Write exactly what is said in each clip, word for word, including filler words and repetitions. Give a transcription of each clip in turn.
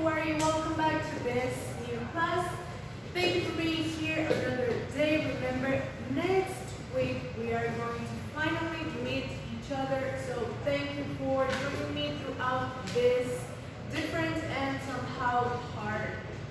how are you? Welcome back to this new class. Thank you for being here another day. Remember, next week we are going to finally meet each other. So thank you for joining me throughout this different and somehow hard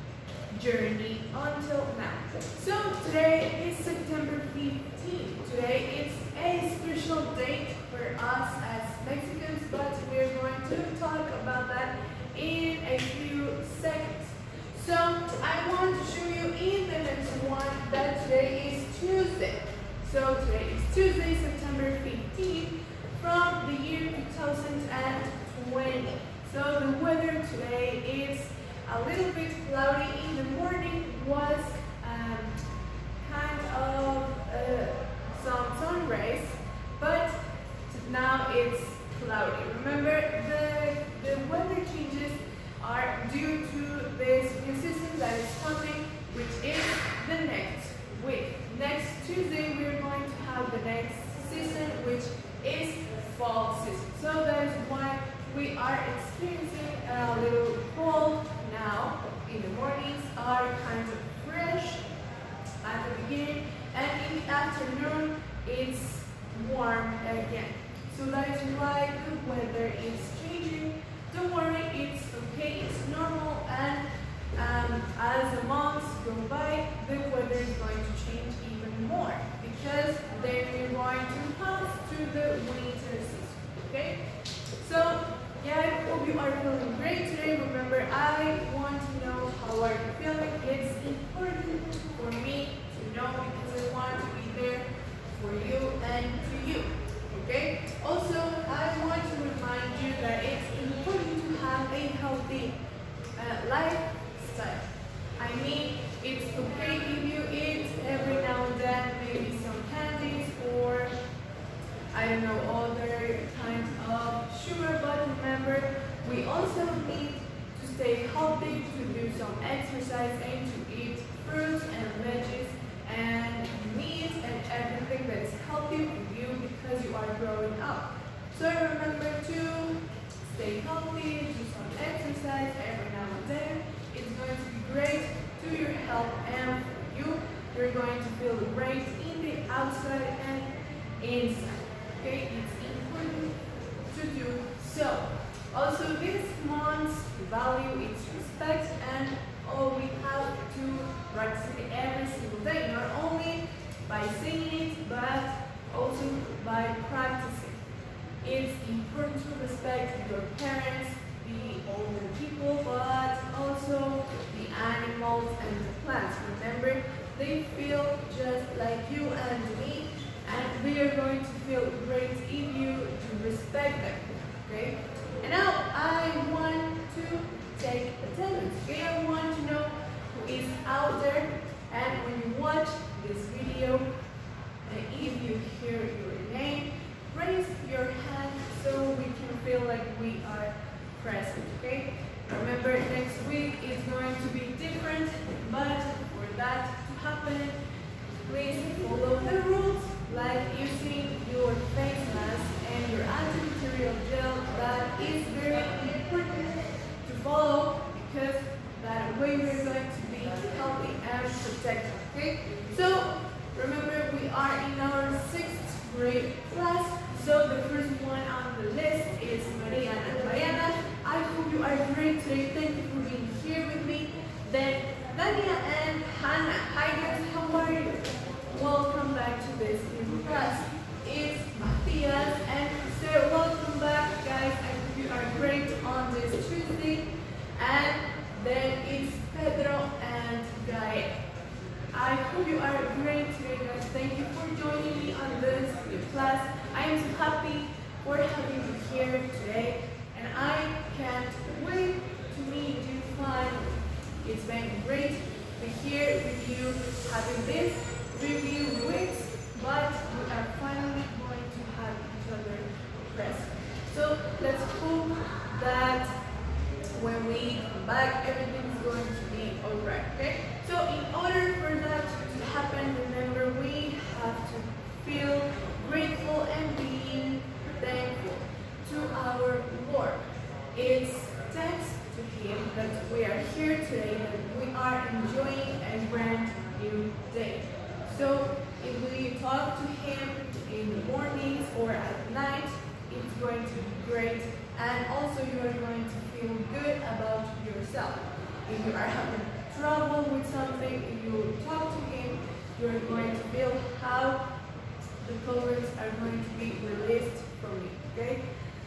journey until now. So today is September fifteenth. Today is a special date for us as Mexicans, but we're going to talk about that in a few seconds. So I want to show you in the next one that today is Tuesday. So today is Tuesday, September fifteenth from the year two thousand twenty. So the weather today is a little bit cloudy. In the morning was um, kind of uh, some sun rays, but now it's cloudy. Remember, the, the weather changes are due to this new season that is coming, which is the next week. Next Tuesday, we're going to have the next season, which is fall season. So that is why we are experiencing a little cold now. In the mornings are kind of fresh at the beginning, and in the afternoon it's warm again. So that is why the weather is changing. Don't worry, it's okay, it's normal, and um, as the months go by, the weather is going to change even more, because then we're going to pass to the winter season, okay? So, yeah, I hope you are feeling great today. Remember, I want to know how are you feeling. It's important for me to know because I want to be there for you and to you. Okay? Also, I want to remind you that it's important to have a healthy uh, lifestyle. I mean, it's okay if you eat every now and then maybe some candies or I don't know, other kinds of sugar, but remember, we also need to stay healthy, to do some exercise, and to eat fruits and veggies and meat and everything that is healthy for you because you are growing up. So remember to stay healthy, do some exercise every now and then. It's going to be great to your health and for you. You're going to feel great in the outside and inside. Okay, it's important to do so. Also, this month's value is respect, and oh, we have to practice it every single day, not only by saying it, but also by practicing. It's important to respect your parents, the older people, but also the animals and the plants. Remember, they feel just like you and me, and they are going to feel great if you do respect them, okay? And now I want to take attendance, okay? I want to know who is out there, and when you watch this video, and if you hear your name, raise your hand so we can feel like we are present, okay? Remember, next week is going to be different, but for that to happen, please follow the rules, like using your face mask and your antibacterial gel. That is very important to follow because that way we're going to be healthy and protected, okay? So remember, we are in our sixth grade class. So the first one on the list is Maria and Mariana. I hope you are great today. Thank you for being here with me. Then Dania and Hannah. Hi guys, how are you? Welcome back to this new class. It's Matthias and Esther. Welcome back, guys. I hope you are great on this Tuesday. And then it's Pedro and Gael. I hope you are great today, guys. Thank you for joining me on this new class. I am so happy for having you here today, and I can't wait to meet you finally. It's been great to be here with you, having this review weeks, but we are finally going to have each other present. So let's hope that when we come back, everything is going to be alright, okay? So in order for that to happen, remember, we have to feel grateful and being thankful to our Lord. It's thanks to Him that we are here today and we are enjoying a brand new day. So if we talk to him in the mornings or at night, it's going to be great, and also you are going to feel good about yourself. If you are having trouble with something, if you talk to him, you are going to feel how the problems are going to be released from you, okay?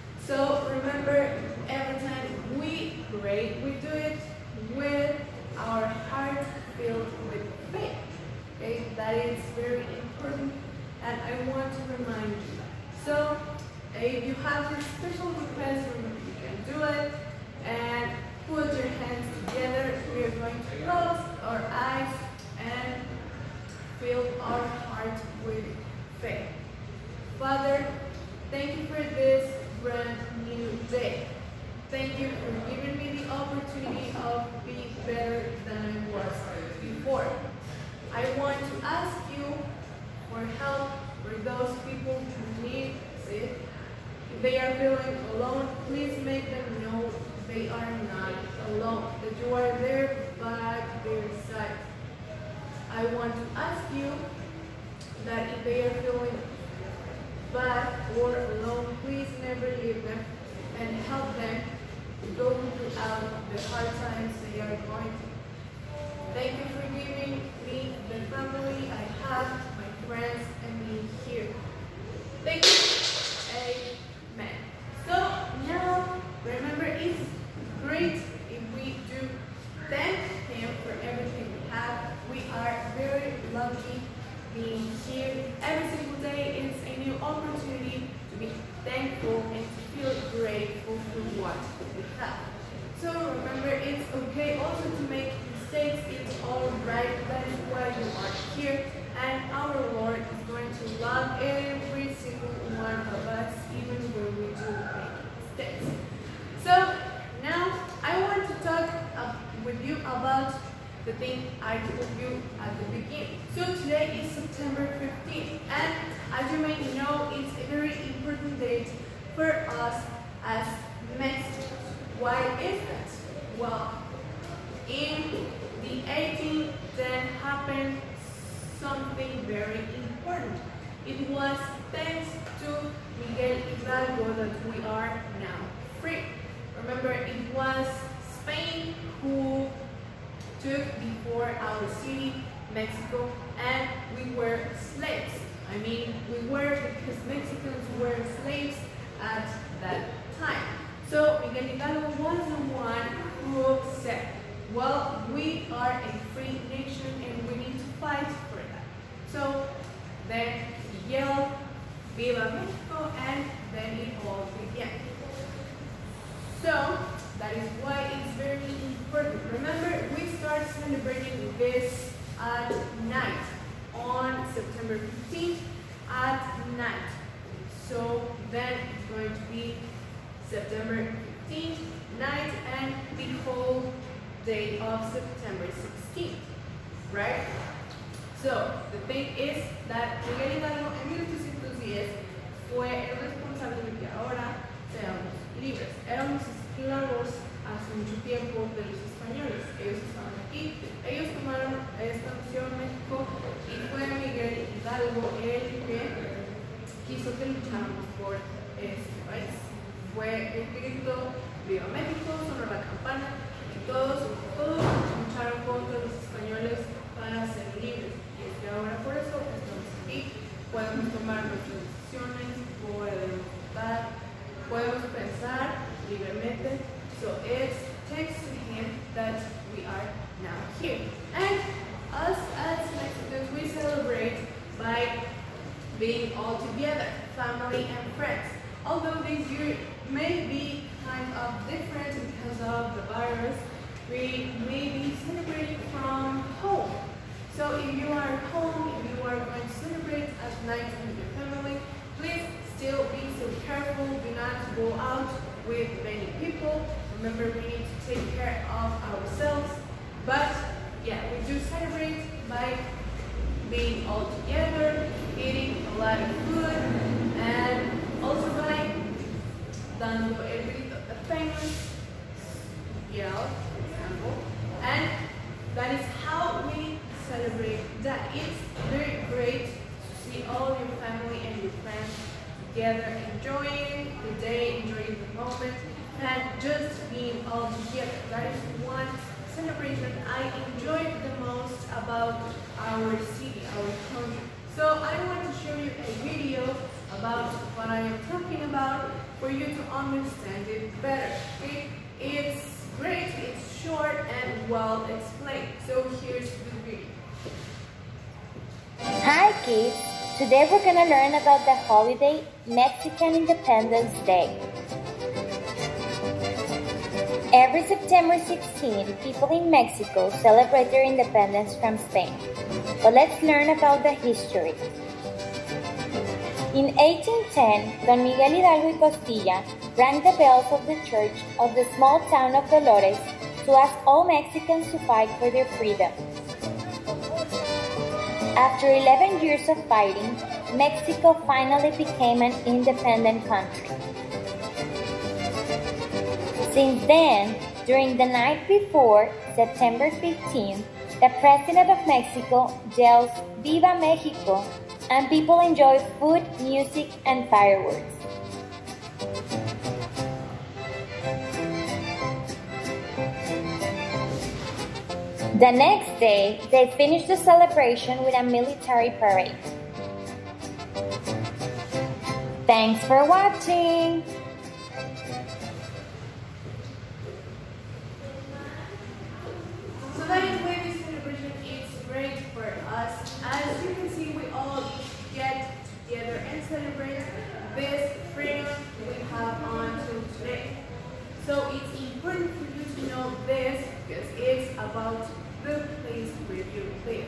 So remember, every time we pray, we do it with our heart filled with faith, okay? That is very important, and I want to remind you that. So if you have this special request, remember you can do it, and put your hands together. We are going to close our eyes and fill our heart with faith. Father, thank you for this brand new day. Thank you for giving me the opportunity of being better than I was before. I want to ask you for help for those people who need it. If they are feeling alone, please make them know they are not alone, that you are there by their side. I want to ask you that if they are feeling bad or alone, please never leave them and help them to go throughout the hard times they are going through. Thank you for giving me the family I have, my friends, and me here. Thank you. Amen. So now, remember, it's great if we do thank him for everything we have. We are very lucky being here. Every single day is a new opportunity to be thankful and to feel grateful for what we have. So remember, it's okay also to make mistakes. It's all right. That is why you are here. And our Lord is going to love every single one of us, even when we do make mistakes. So now I want to talk uh, with you about the thing I told you at the beginning. So today is September fifteenth, and as you may know, it's a very important date for us as Mexicans. Why is that? Well, in the eighteen ten happened something very important. It was thanks to Miguel Hidalgo that we are now free. Remember, it was Spain who took before our city, Mexico, and we were slaves. I mean, we were because Mexicans were slaves at that time. So Miguel Hidalgo was the one who said, well, we are a free nation and we need to fight for that. So then he yelled, Viva Mexico, and then it all began. So that is why it's very important. Remember, we start celebrating this at night, on September fifteenth at night. So then it's going to be September fifteenth night and the whole day of September sixteenth, right? So the thing is that Miguel Hidalgo en mil ochocientos diez fue el responsable de que ahora seamos libres. Éramos esclavos hace mucho tiempo de los españoles. Ellos estaban aquí, ellos tomaron esta nación México y fue Miguel Hidalgo el que quiso que lucháramos por este país. Fue el que gritó Viva México, sonó la campana y todos, todos lucharon contra los españoles para ser libres. Y es que ahora por eso estamos aquí, podemos tomar nuestras decisiones, podemos votar, podemos pensar libremente. So it's thanks to him that we are now here. And us as Mexicans, we celebrate by being all together, family and friends. Although this year may be kind of different because of the virus, we may be celebrating from home. So if you are at home, if you are going to celebrate at night with your family, please still be so careful. Do not go out with many people. Remember, we need to take care of ourselves. But yeah, we do celebrate by being all together, eating a lot of food, and also by dando el grito, the famous yell, example. And that is how we celebrate that. It's very great to see all your family and your friends together, enjoying the day, enjoying the moment, and just being all together. That is one celebration I enjoy the most about our city, our country. So I want to show you a video about what I am talking about for you to understand it better. Okay? It's great, it's short and well explained. So here's the video. Hi kids! Today we're gonna learn about the holiday Mexican Independence Day. Every September sixteenth, people in Mexico celebrate their independence from Spain. But let's learn about the history. In eighteen ten, Don Miguel Hidalgo y Costilla rang the bells of the church of the small town of Dolores to ask all Mexicans to fight for their freedom. After eleven years of fighting, Mexico finally became an independent country. Since then, during the night before September fifteenth, the President of Mexico yells "Viva Mexico!" and people enjoy food, music, and fireworks. The next day, they finish the celebration with a military parade. Thanks for watching! So that is why this celebration is great for us. As you can see, we all get together and celebrate this freedom we have until today. So it's important for you to know this because it's about the place where you live.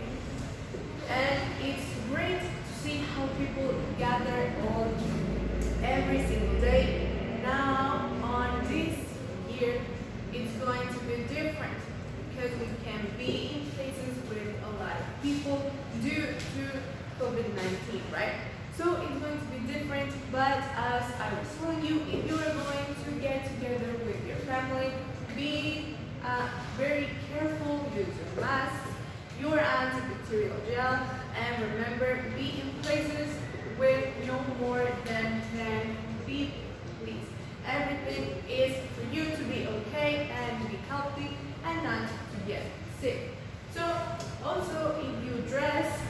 And it's great to see how people gather on every single day. Now, on this year, it's going to be different because we can be in places with a lot of people due to COVID nineteen, right? So it's going to be different, but as I was telling you, if you are going to get together with your family, be uh, very careful, use your mask, your antibacterial gel, and remember, be in places with no more than ten people, please. Everything is for you to be okay and be healthy and not to get sick. So also, if you dress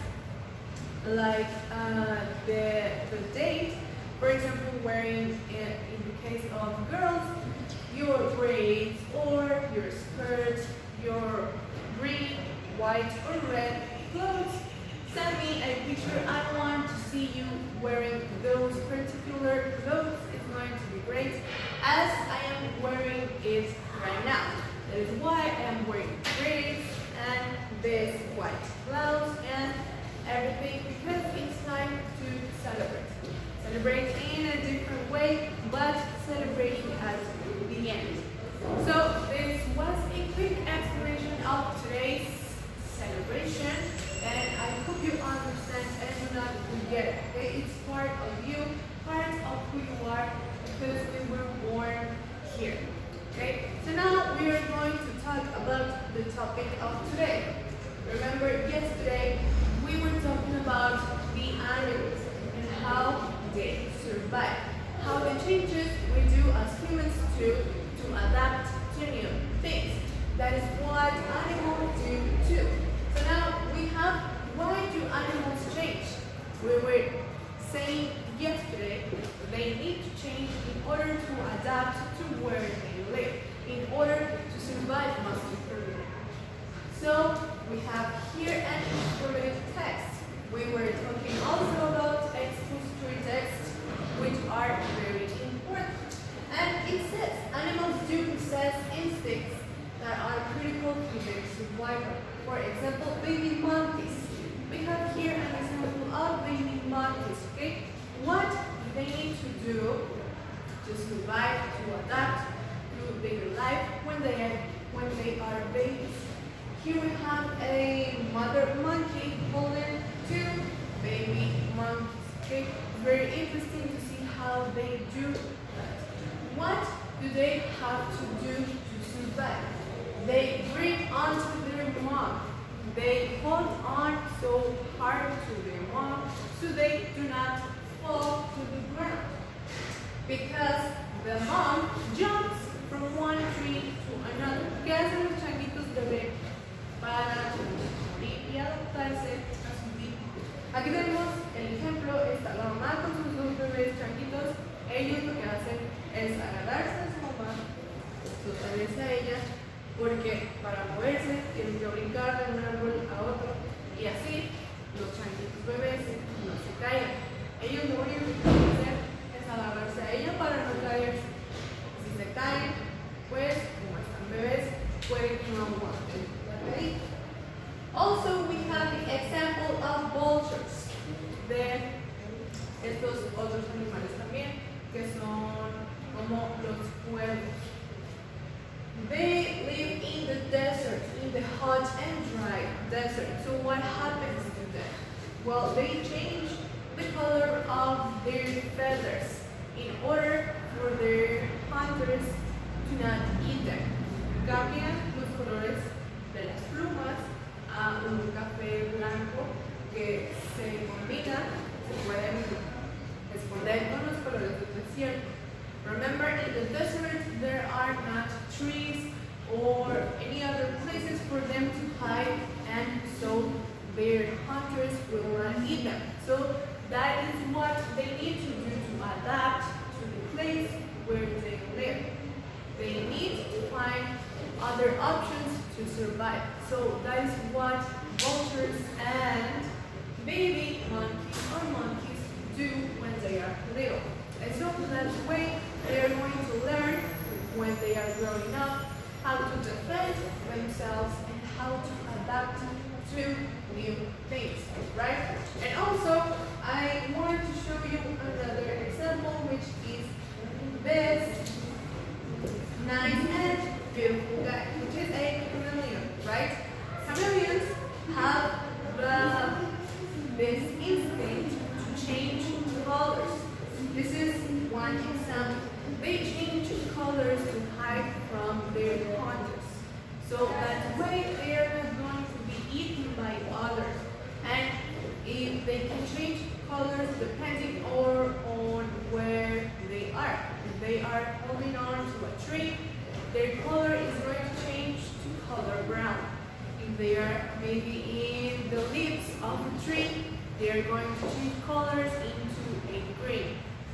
like uh, the, the date, for example, wearing, in, in the case of girls, your braids or your skirts, your green, white, or red clothes, send me a picture. I want to see you wearing those particular clothes. It's going to be great, as I am wearing it right now. That is why I am wearing braids and this white blouse and everything, because it's time to celebrate. Celebrate in a different way, but celebrating at the end. So this was a quick explanation of today's celebration, and I hope you understand and do not forget it. Okay? It's part of you, part of who you are, because we were born here. Okay? So now we are going to talk about the topic of today. Remember, yesterday we were talking about the animals and how they survive, how the changes we do as humans do to adapt to new things. That is what animals do too. So now we have, why do animals change? We were saying yesterday they need to change in order to adapt to where they live, in order to survive most importantly. So we have here an informative text. We were talking also about expository texts, which are very important. And it says animals do possess instincts that are critical to their survival. For example, baby monkeys. We have here an example of baby monkeys. Okay, what do they need to do to survive, to adapt to their life when they are when they are babies? Here we have a mother monkey holding two baby monkeys. Okay, very interesting to see how they do that. What do they have to do to survive? They because the mom jumps from one tree to another. ¿Qué hacen los changuitos bebé para morir y adaptarse a su vida? Aquí tenemos el ejemplo, está la mamá con sus dos bebés changuitos. Ellos lo que hacen es agarrarse a su mamá, sostenerse a ella, porque para moverse tienen que brincar de un árbol a otro y así los changuitos bebés no se caigan. Ellos lo único que tienen que hacer es agarrarse a ella para no caerse. Si se caen, pues como están bebés, pueden que no aguanten la caída. Also, we have the example of vultures, de estos otros animales también, que son como los cuervos. They live in the desert, in the hot and dry desert. So what happens to them? Well, they change the color of their feathers in order for their hunters to not eat them. Cambian los colores de las plumas a un café blanco que se combina, se pueden esconder con los colores del desierto. Remember, in the desert there are not trees or any other places for them to hide, and so their hunters will not eat them. So that is what they need to do to adapt to the place where they live. They need to find other options to survive. So that is what vultures and baby monkeys or monkeys do when they are little. And so that's the way they are going to learn when they are growing up how to defend themselves and how to adapt to new things, right? And also, I want to show you another example, which is this nice and beautiful guy, which is a chameleon, right? Chameleons have the, this instinct to change colors. This is one example. They change colors to hide from their hunters. So that way they are not going to be eaten by others. And if they can change colors depending or on where they are. If they are holding on to a tree, their color is going to change to color brown. If they are maybe in the leaves of a tree, they are going to change colors into a green.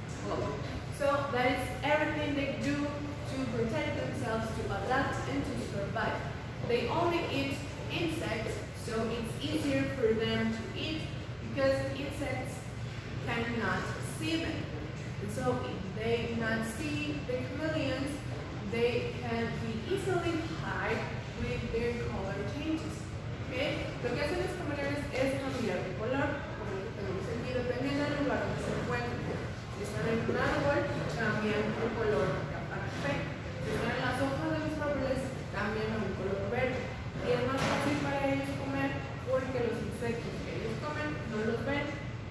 So that is everything they do to protect themselves, to adapt, and to survive. They only eat insects, so it's easier for them to eat because insects cannot see them. And so if they not see the chameleons, they can be easily hide with their color changes. Okay? Lo que hacen los chameleones es cambiar de color, como lo que tenemos aquí, dependiendo del lugar donde se encuentran. Si están en un árbol, cambian el color a café. Si están en las hojas de los árboles, cambian a un color verde. Y es más fácil para ellos comer porque los insectos que ellos comen no los ven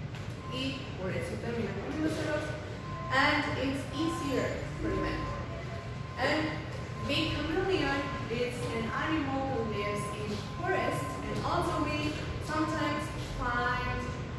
y por eso terminan comiéndoselos. And it's easier for them. And the chameleon is an animal who lives in forests, and also we sometimes find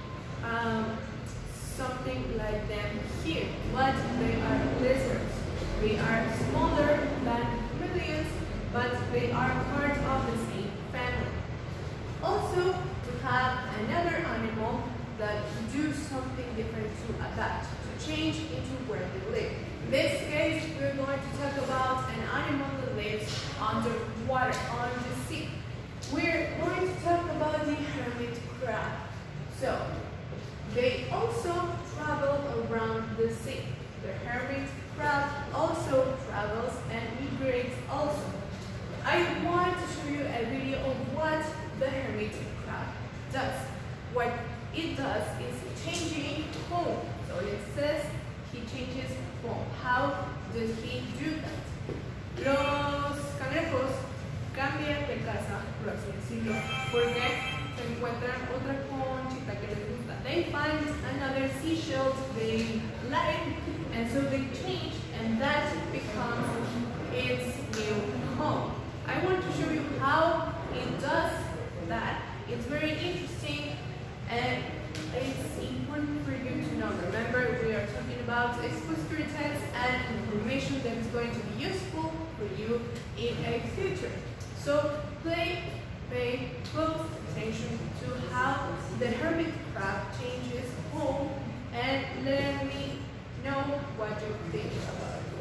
um, something like them here, but they are lizards. They are smaller than chameleons, but they are part of the same family. Also, we have another animal that do something different to adapt, to change into where they live. In this case, we're going to talk about an animal that lives underwater, on the sea. We're going to talk about the hermit crab. So, they also travel around the sea. The hermit crab also travels and migrates also. I want to show you a video of what the hermit crab does. What it does is changing home. So it says he changes home. How does he do that? Los cangrejos cambian de casa, por así decirlo, porque se encuentran otra conchita que les gusta. They find another seashell they like, and so they change, and that becomes its new home. I want to show you how it does that. It's very interesting, and it's important for you to know. Remember, we are talking about expository text and information that is going to be useful for you in a future. So play, pay close attention to how the hermit crab changes home and let me know what you think about it.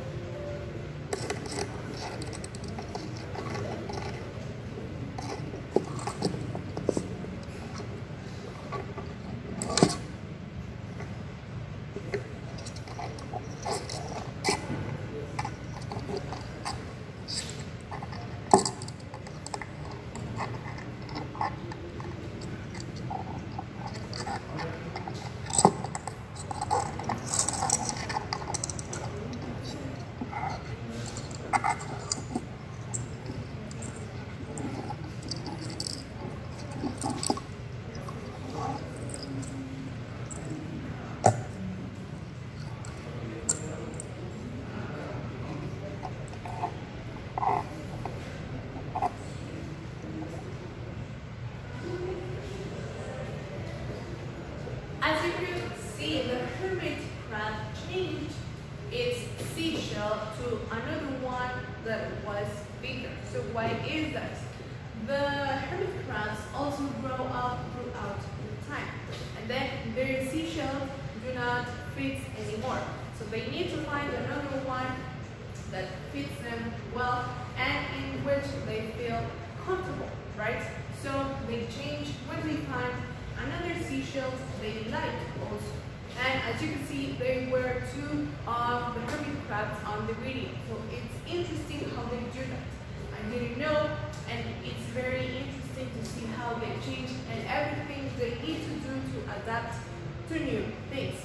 As you can see, the hermit crab changed its seashell to another one that was bigger. So why is that? The hermit crabs also grow up throughout the time, and then their seashells do not fit anymore. So they need to find another one that fits them well and in which they feel comfortable, right? So they change when they find another seashells they like also. And as you can see, there were two of the hermit crabs on the video. So it's interesting how they do that. I didn't know, and it's very interesting to see how they change and everything they need to do to adapt to new things.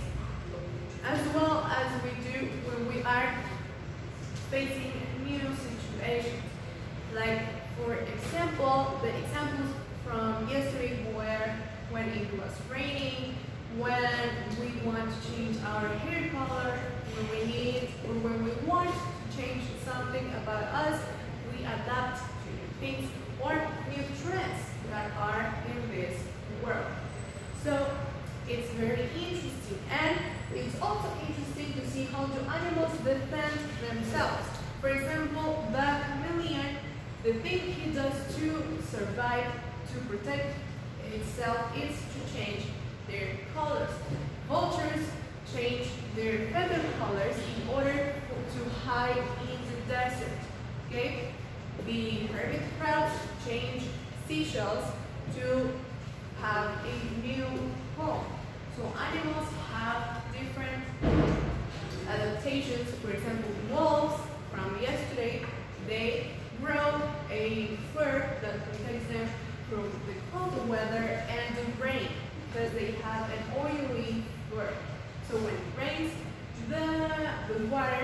As well as we do when we are facing new situations. Like, for example, the examples from yesterday were when it was raining, when we want to change our hair color, when we need or when we want to change something about us, we adapt to new things or new trends that are in this world. So it's very interesting, and it's also interesting to see how do animals defend themselves. For example, the chameleon, the thing he does to survive, to protect itself, is to change their colors. Vultures change their feather colors in order to hide in the desert. Okay? The hermit crabs change seashells to have a new home. So animals have different adaptations. For example, wolves from yesterday, they grow a fur that protects them from the cold weather and the rain, because they have an oily fur. So when it rains, the, the water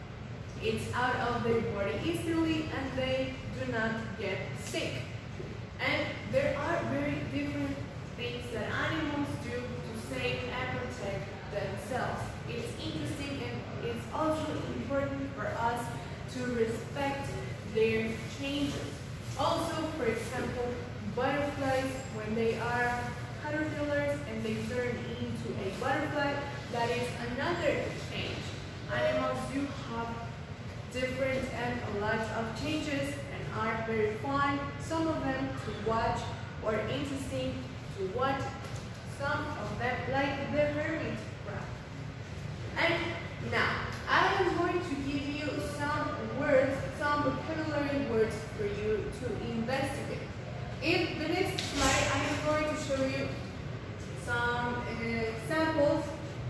it's out of their body easily and they do not get sick. And there are very different things that animals do to save and protect themselves. It's interesting, and it's also important for us to respect their changes. Also, for example, butterflies, when they are caterpillars and they turn into a butterfly, that is another change. Animals do have different and a lot of changes and are very fun, some of them to watch or interesting to watch, some of them like the hermit crab. And now, I am going to give you some words, some vocabulary words for you to investigate. In the next slide, I am going to show you some uh, examples,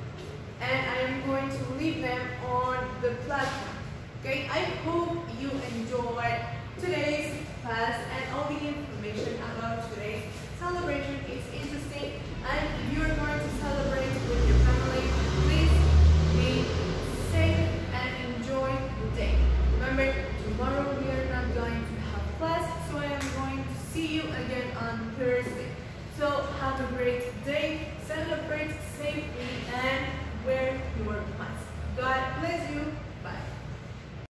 and I am going to leave them on the platform. Okay, I hope you enjoyed today's class and all the information about today's celebration is interesting. And if you are going to celebrate with your family, please be safe and enjoy the day. Remember, tomorrow we are not going to have class, so I am going to see you again on Thursday. So have a great day, celebrate safely, and wear your mask. God bless you.